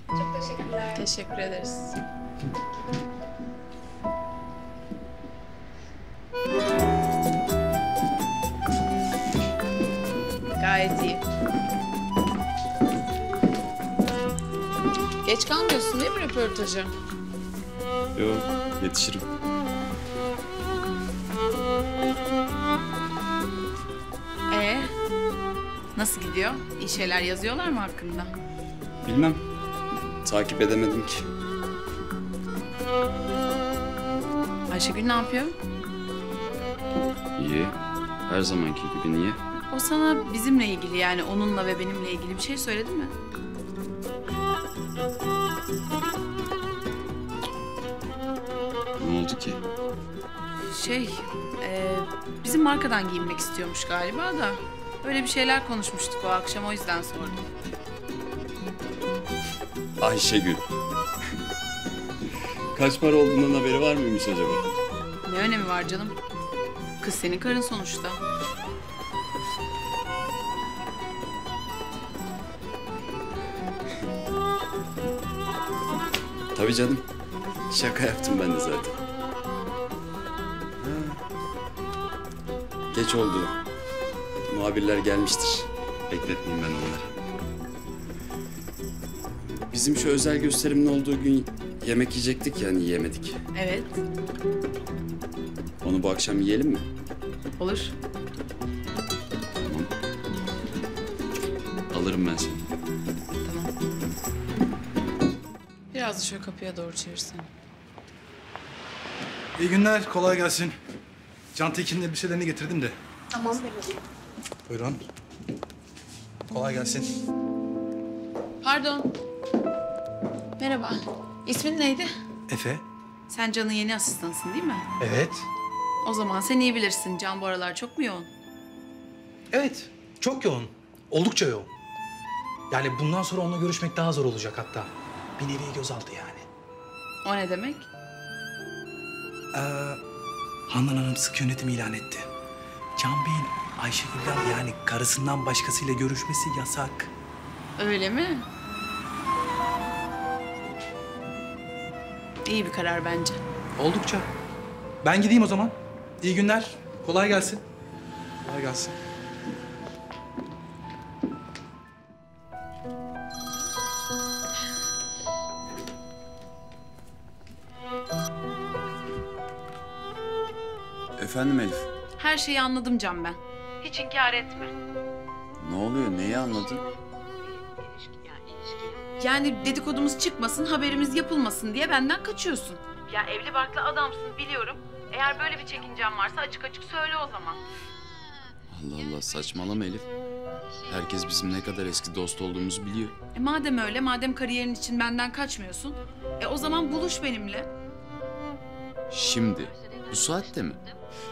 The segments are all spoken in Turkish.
Çok teşekkürler. Teşekkür ederiz. Gayet iyi. Geç kalmıyorsun değil mi röportaja? Yok, yetişirim. Nasıl gidiyor? İyi şeyler yazıyorlar mı hakkında? Bilmem. Takip edemedim ki. Ayşegül ne yapıyor? İyi. Her zamanki gibi niye? O sana bizimle ilgili yani onunla ve benimle ilgili bir şey söyledi mi? Ne oldu ki? Bizim markadan giyinmek istiyormuş galiba da. Öyle bir şeyler konuşmuştuk o akşam, o yüzden sordum. Ayşegül. Kaç para olduğundan haberi var mıymış acaba? Ne önemi var canım? Kız senin karın sonuçta. Tabii canım. Şaka yaptım ben de zaten. Geç oldu. Muhabirler gelmiştir. Bekletmeyeyim ben onları. Bizim şu özel gösterimin olduğu gün yemek yiyecektik yani yiyemedik. Evet, Onu bu akşam yiyelim mi? olur. Tamam. Alırım ben seni. Tamam. Biraz da şöyle kapıya doğru çevirsen. İyi günler, kolay gelsin. Can Tekin'in elbiselerini getirdim de. Tamam. Buyurun. Kolay gelsin. Pardon. Merhaba. İsmin neydi? Efe? Sen Can'ın yeni asistanısın değil mi? Evet. O zaman sen iyi bilirsin. Can bu aralar çok mu yoğun? Evet, çok yoğun. Oldukça yoğun. Yani bundan sonra onunla görüşmek daha zor olacak hatta. Bir nevi gözaltı yani. O ne demek? Handan Hanım sık yönetim ilan etti. Can Bey'in Ayşegül'den yani karısından başkasıyla görüşmesi yasak. Öyle mi? İyi bir karar bence. Oldukça. Ben gideyim o zaman. İyi günler. Kolay gelsin. Kolay gelsin. Efendim Elif. Her şeyi anladım Can ben. Hiç inkar etme. Ne oluyor? Neyi anladın? Yani dedikodumuz çıkmasın, haberimiz yapılmasın diye benden kaçıyorsun. Ya evli barklı adamsın biliyorum. Eğer böyle bir çekincen varsa açık açık söyle o zaman. Allah Allah, saçmalama Elif. Herkes bizim ne kadar eski dost olduğumuzu biliyor. Madem öyle, madem kariyerin için benden kaçmıyorsun... o zaman buluş benimle. Şimdi, bu saatte mi?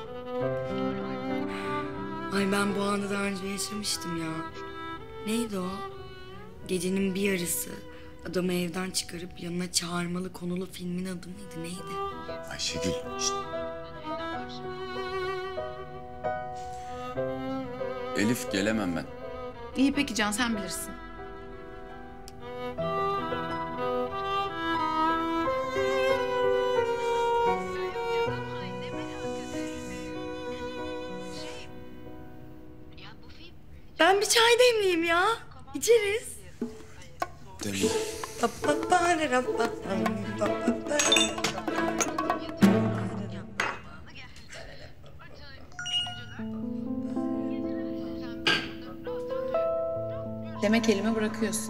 Ay ben bu anı daha önce yaşamıştım ya. Neydi o? Gecenin bir yarısı adamı evden çıkarıp yanına çağırmalı konulu filmin adı mıydı neydi? Ayşegül, şişt. Elif, gelemem ben. İyi peki Can, sen bilirsin. Ben bir çay demleyeyim ya. İçeriz. Demle. Demek elime bırakıyorsun.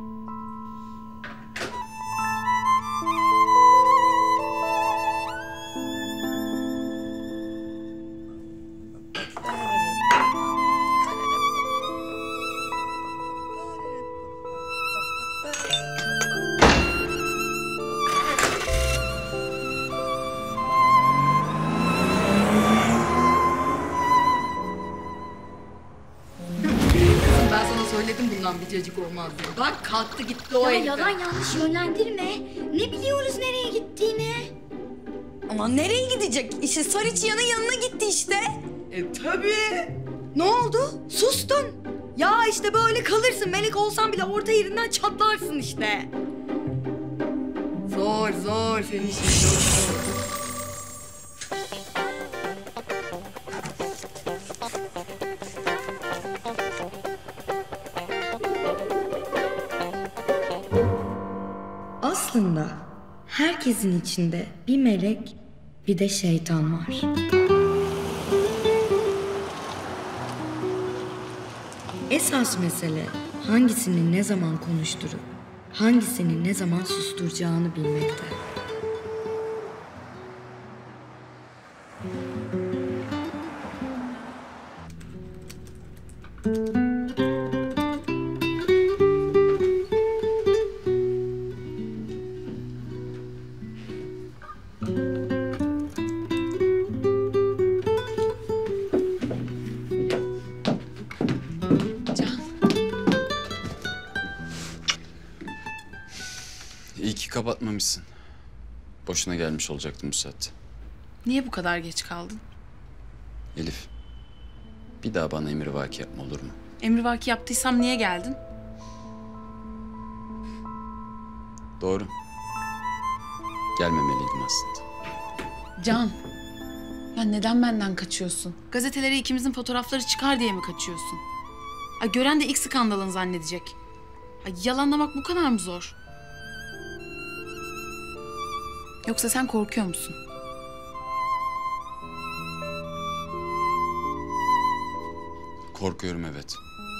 Ben sana söyledim bundan bir cacık olmaz diye. Bak kalktı gitti o Ya herife. yalan yanlış yönlendirme. Ne biliyoruz nereye gittiğini? Aman nereye gidecek? İşte Sarıçıyan'ın yanına gitti işte. Tabii. Ne oldu? Sustun. Ya işte böyle kalırsın. Melek olsan bile orta yerinden çatlarsın işte. Zor zor senin işin çok zor. Aslında herkesin içinde bir melek, bir de şeytan var. Esas mesele hangisini ne zaman konuşturup hangisini ne zaman susturacağını bilmekte. İyi ki kapatmamışsın. Boşuna gelmiş olacaktım bu saatte. Niye bu kadar geç kaldın? Elif, bir daha bana emrivaki yapma olur mu? Emrivaki yaptıysam niye geldin? Doğru. Gelmemeliydim aslında. Can. Ya neden benden kaçıyorsun? Gazetelere ikimizin fotoğrafları çıkar diye mi kaçıyorsun? Ay gören de ilk skandalın zannedecek. Ay yalanlamak bu kadar mı zor? Yoksa sen korkuyor musun? Korkuyorum evet.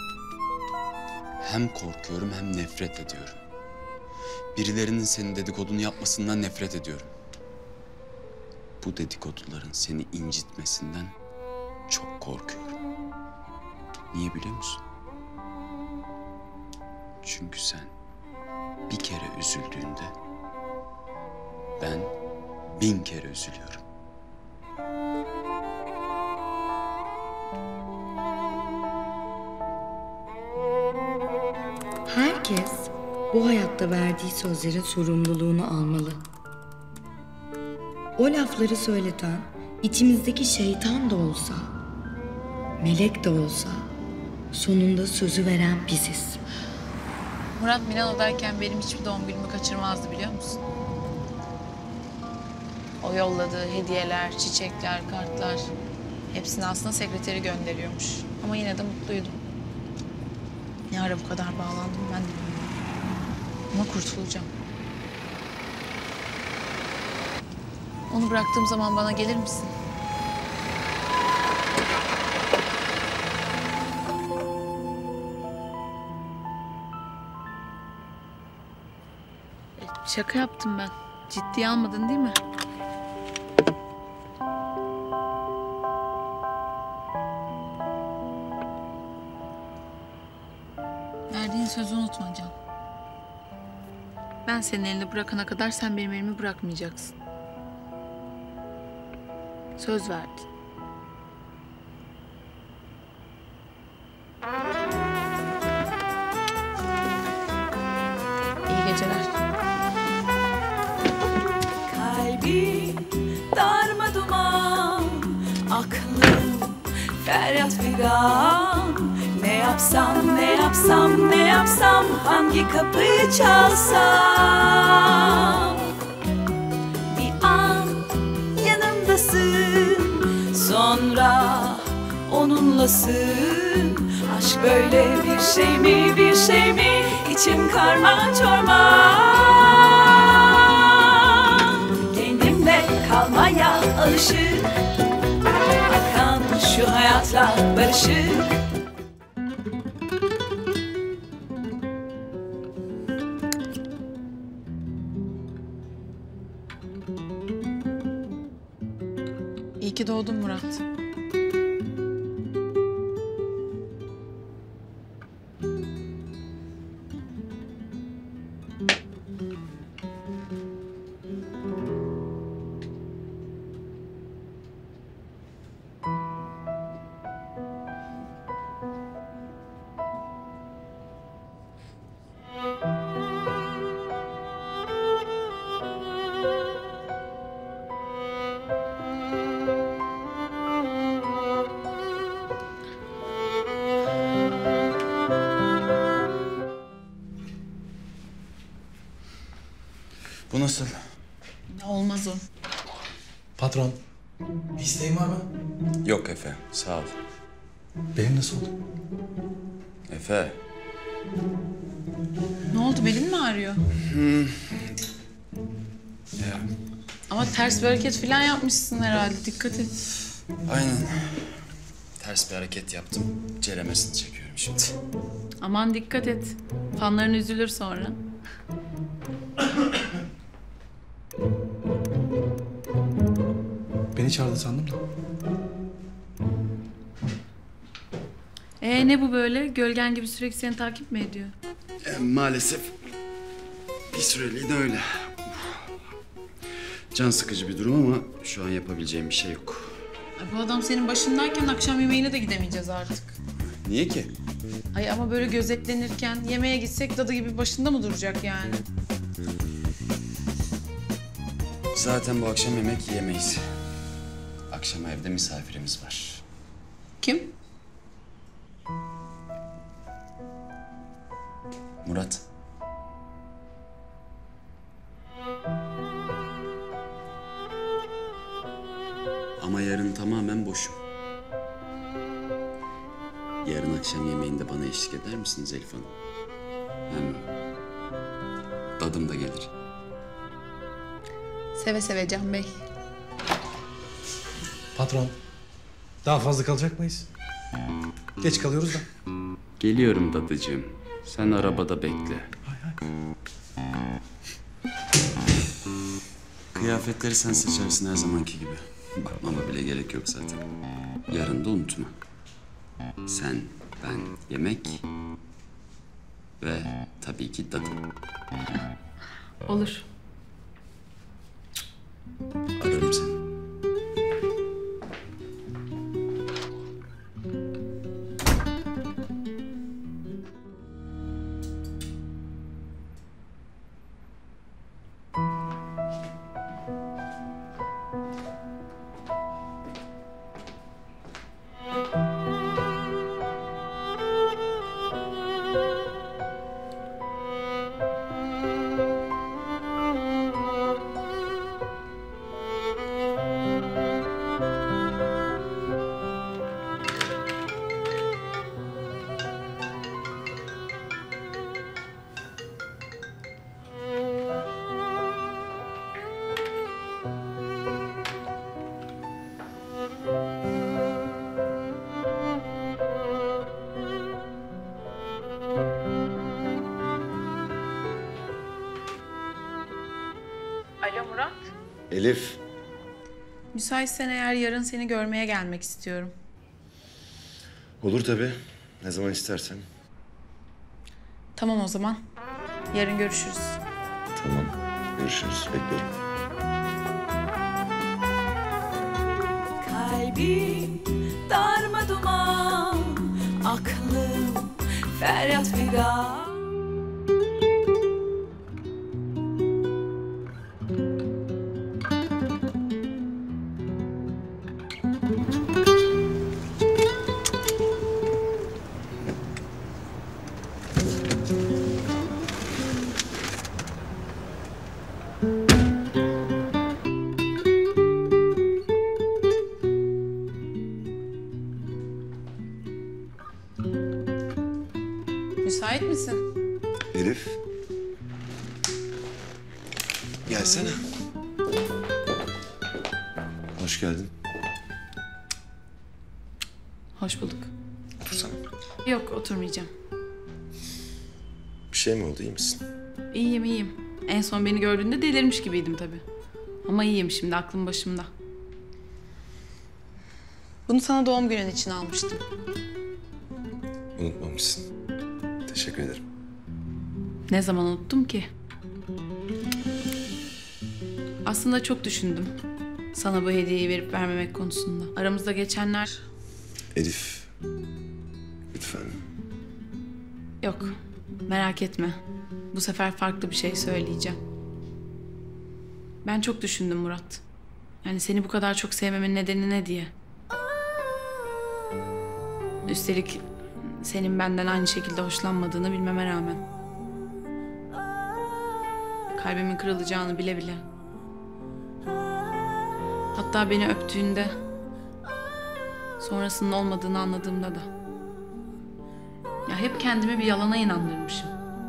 Hem korkuyorum hem nefret ediyorum. Birilerinin senin dedikodunu yapmasından nefret ediyorum. Bu dedikoduların seni incitmesinden çok korkuyorum. Niye biliyor musun? Çünkü sen bir kere üzüldüğünde ben 1000 kere üzülüyorum. Herkes bu hayatta verdiği sözlerin sorumluluğunu almalı. O lafları söyleten içimizdeki şeytan da olsa, melek de olsa sonunda sözü veren biziz. Murat Milano'dayken benim hiçbir doğum günümü kaçırmazdı biliyor musun? O yolladığı hediyeler, çiçekler, kartlar hepsini aslında sekreteri gönderiyormuş. Ama yine de mutluydum. Ne ara bu kadar bağlandım ben de bilmiyorum. Ama kurtulacağım. Onu bıraktığım zaman bana gelir misin? Şaka yaptım ben. Ciddiye almadın değil mi? Verdiğin sözü unutma Can. Ben senin elini bırakana kadar sen benim elimi bırakmayacaksın. Söz verdin. İyi geceler. Kalbim darmaduman, aklım feryat figan. Ne yapsam, ne yapsam, ne yapsam, hangi kapıyı çalsam? Bir an yanımdasın, sonra onunlasın. Aşk böyle bir şey mi, bir şey mi? İçim karman çorman. Kendimle kalmaya alışık, akan şu hayatla barışık. İyi ki doğdun Murat. Bu nasıl? Olmaz o. Patron, bir isteğin var mı? Yok Efe, sağ ol. Benim nasıl oldu? Efe. Ne oldu, belin mi ağrıyor? Ya, Ama ters bir hareket falan yapmışsın herhalde, dikkat et. aynen. Ters bir hareket yaptım. Ceremesini çekiyorum şimdi. Aman dikkat et, fanların üzülür sonra. Beni çağırdı sandım da. Ne bu böyle? Gölgen gibi sürekli seni takip mi ediyor? Maalesef bir süreliğine öyle. Can sıkıcı bir durum ama şu an yapabileceğim bir şey yok. Ay, bu adam senin başındayken akşam yemeğine de gidemeyeceğiz artık. Niye ki? Ay ama böyle gözetlenirken yemeğe gitsek dadı gibi başında mı duracak yani? Zaten bu akşam yemek yiyemeyiz. Akşam evde misafirimiz var. Kim? Murat. Ama yarın tamamen boşum. Yarın akşam yemeğinde bana eşlik eder misiniz Elif Hanım? Hem dadım da gelir. Seve seve Can Bey. Patron, daha fazla kalacak mıyız? Geç kalıyoruz da. Geliyorum dadıcığım. Sen arabada bekle. Kıyafetleri sen seçersin her zamanki gibi. Bakmama bile gerek yok zaten. Yarın da unutma. Sen, ben, yemek ve tabii ki dadım. Olur. Ararım seni. Alo Murat. Elif, Müsaitsen eğer yarın seni görmeye gelmek istiyorum. olur tabii. Ne zaman istersen. Tamam o zaman. Yarın görüşürüz. Tamam, görüşürüz. Bekliyorum. Kalbim darmaduman, aklım feryat figan. Müsait misin? Elif. Gelsene. Hoş geldin. Hoş bulduk. Otursana. Yok, oturmayacağım. Bir şey mi oldu, iyi misin? İyiyim, iyiyim. En son beni gördüğünde delirmiş gibiydim tabii. Ama iyiyim şimdi, aklım başımda. Bunu sana doğum günün için almıştım. Unutmamışsın. Teşekkür ederim. Ne zaman unuttum ki? Aslında çok düşündüm. Sana bu hediyeyi verip vermemek konusunda. Aramızda geçenler... Elif, lütfen. Yok, merak etme. Bu sefer farklı bir şey söyleyeceğim. Ben çok düşündüm Murat. Yani seni bu kadar çok sevmemin nedeni ne diye. Üstelik senin benden aynı şekilde hoşlanmadığını bilmeme rağmen. Kalbimin kırılacağını bile bile. Hatta beni öptüğünde, sonrasının olmadığını anladığımda da. Ya hep kendimi bir yalana inandırmışım.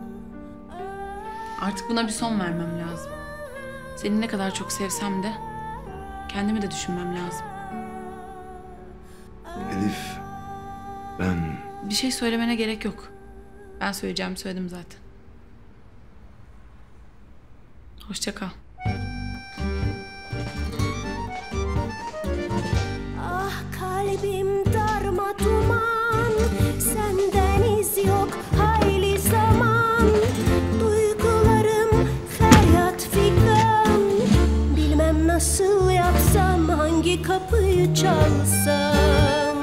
Artık buna bir son vermem lazım. Seni ne kadar çok sevsem de kendimi de düşünmem lazım. Elif, ben... Bir şey söylemene gerek yok. Ben söyleyeceğimi söyledim zaten. Hoşça kal. Ah kalbim darma duman, senden iz yok hayli zaman. Duygularım feryat figan, bilmem nasıl yapsam, hangi kapıyı çalsam.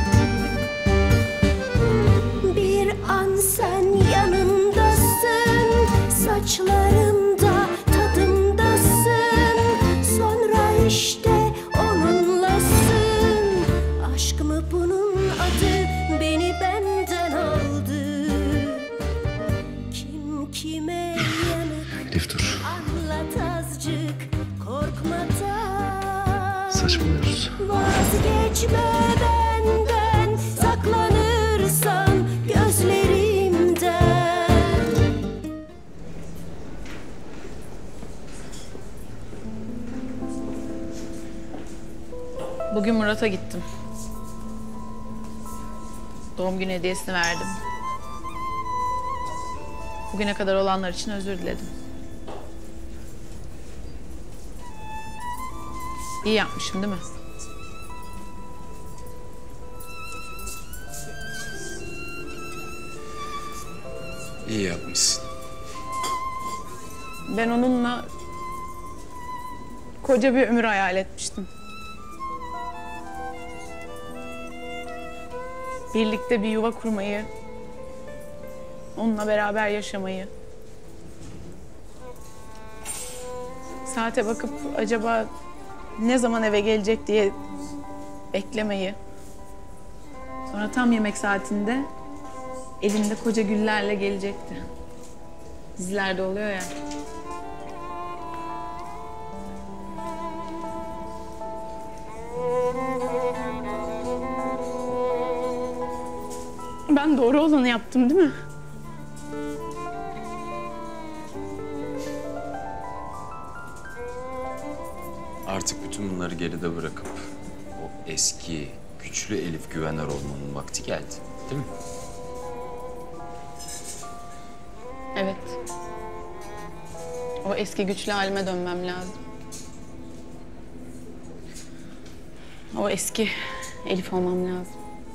Bir an sen yanımdasın, saçlarımda tadımdasın. Sonra işte onunlasın. Aşk mı bunun adı, beni benden aldı. Kim kime yanık, Elif dur. anlat azıcık korkmadan. Saçmalıyoruz. Vazgeçme benden, saklanırsan gözlerimden. Bugün Murat'a gittim. Doğum günü hediyesini verdim. Bugüne kadar olanlar için özür diledim. İyi yapmışım değil mi? İyi yapmışsın. Ben onunla koca bir ömür hayal etmiştim. Birlikte bir yuva kurmayı, onunla beraber yaşamayı. Saate bakıp acaba ne zaman eve gelecek diye beklemeyi. Sonra tam yemek saatinde elinde koca güllerle gelecekti. Dizilerde oluyor ya. Ben doğru olanı yaptım değil mi? Artık bütün bunları geride bırakıp o eski, güçlü Elif Güvener olmanın vakti geldi. Değil mi? Evet. O eski güçlü halime dönmem lazım. O eski Elif olmam lazım.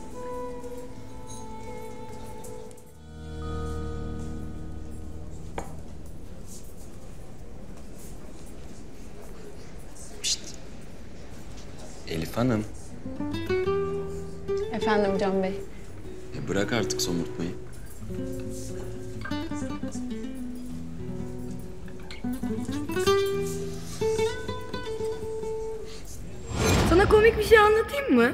Elif Hanım, Efendim Can Bey. bırak artık somurtmayı. Sana komik bir şey anlatayım mı?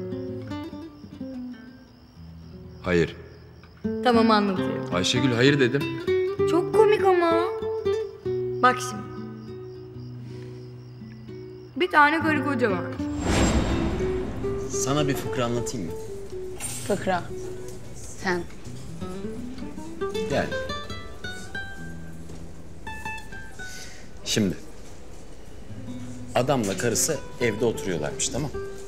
Hayır. Tamam, anlatıyorum. Ayşegül hayır dedim. Çok komik ama. Bak şimdi. Bir tane karı koca var. Sana bir fıkra anlatayım mı? Fıkra. Sen. Gel. Şimdi. Adamla karısı evde oturuyorlarmış, tamam.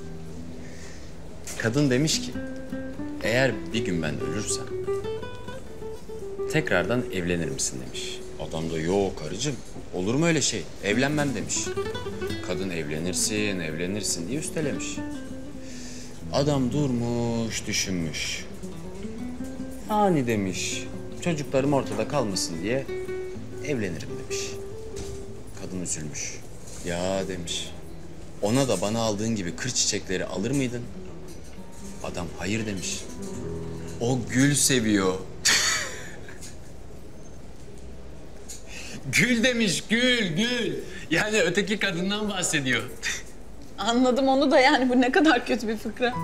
Kadın demiş ki, eğer bir gün ben ölürsem tekrardan evlenir misin demiş. Adam da yok karıcığım, olur mu öyle şey? Evlenmem demiş. Kadın evlenirsin, evlenirsin diye üstelemiş. Adam durmuş, düşünmüş. Hani demiş, çocuklarım ortada kalmasın diye evlenirim demiş. Kadın üzülmüş. Ya demiş, ona da bana aldığın gibi kır çiçekleri alır mıydın? Adam hayır demiş. O gül seviyor. Gül demiş, gül, gül. Yani öteki kadından bahsediyor. Anladım onu da, yani bu ne kadar kötü bir fıkra.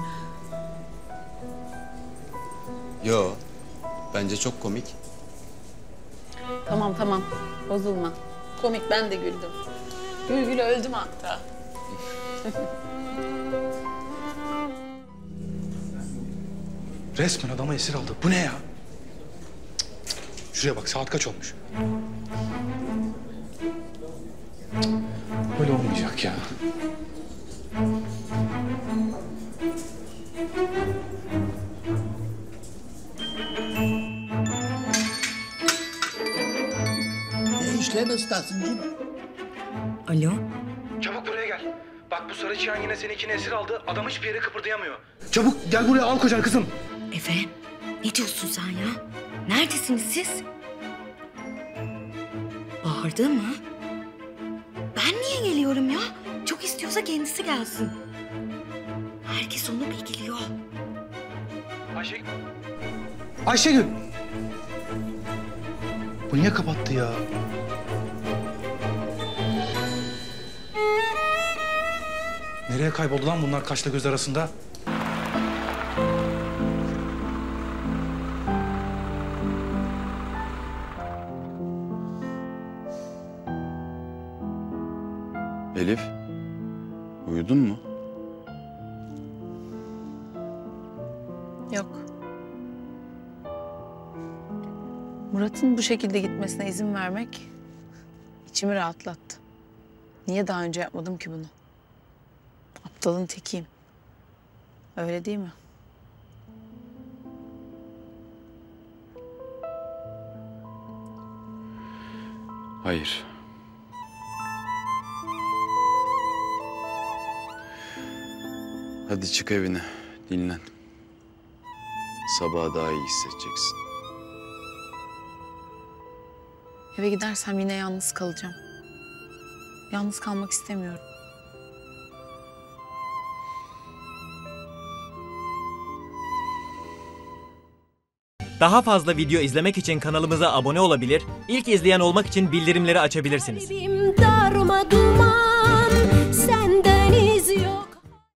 Yo, bence çok komik. Tamam tamam, bozulma. çok komik, ben de güldüm. Gül gül öldüm hatta. Resmen adama esir aldı. Bu ne ya? Şuraya bak, saat kaç olmuş? Böyle olmayacak ya. İşlem Stasyoncuğum. Alo? Çabuk buraya gel. Bak bu sarı çıyan yine seninkini esir aldı. Adam hiçbir yere kıpırdayamıyor. Çabuk gel buraya, al kocan kızım. Efe, ne diyorsun sen ya? Neredesiniz siz? Bağırdı mı? Ben niye geliyorum ya? Çok istiyorsa kendisi gelsin. Herkes onu bekliyor. Ayşegül. Bu niye kapattı ya? Nereye kayboldu lan bunlar kaşla göz arasında? Elif, uyudun mu? Yok. Murat'ın bu şekilde gitmesine izin vermek içimi rahatlattı. Niye daha önce yapmadım ki bunu? Aptalın tekiyim. Öyle değil mi? Hayır. Hadi çık evine, dinlen. Sabaha daha iyi hissedeceksin. Eve gidersem yine yalnız kalacağım. Yalnız kalmak istemiyorum. Daha fazla video izlemek için kanalımıza abone olabilir, ilk izleyen olmak için bildirimleri açabilirsiniz. Kalbim darma duman.